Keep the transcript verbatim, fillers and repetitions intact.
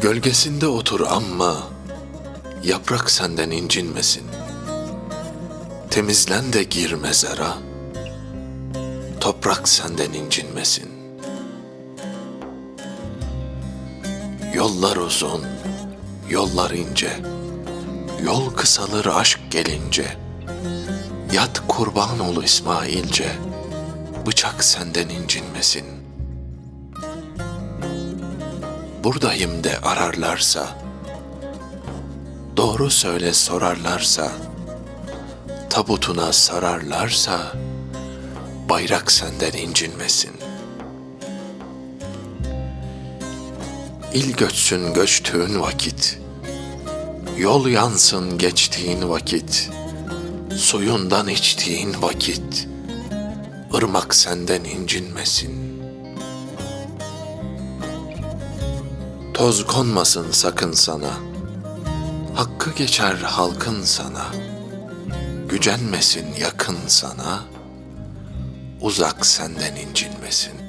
Gölgesinde otur ama yaprak senden incinmesin. Temizlen de gir mezara, toprak senden incinmesin. Yollar uzun, yollar ince, yol kısalır aşk gelince. Yat kurban ol İsmailce, bıçak senden incinmesin. Buradayım de ararlarsa, doğru söyle sorarlarsa, tabutuna sararlarsa, bayrak senden incinmesin. İl göçsün göçtüğün vakit, yol yansın geçtiğin vakit, suyundan içtiğin vakit, ırmak senden incinmesin. Toz konmasın sakın sana, hakkı geçer halkın sana, gücenmesin yakın sana, uzak senden incinmesin.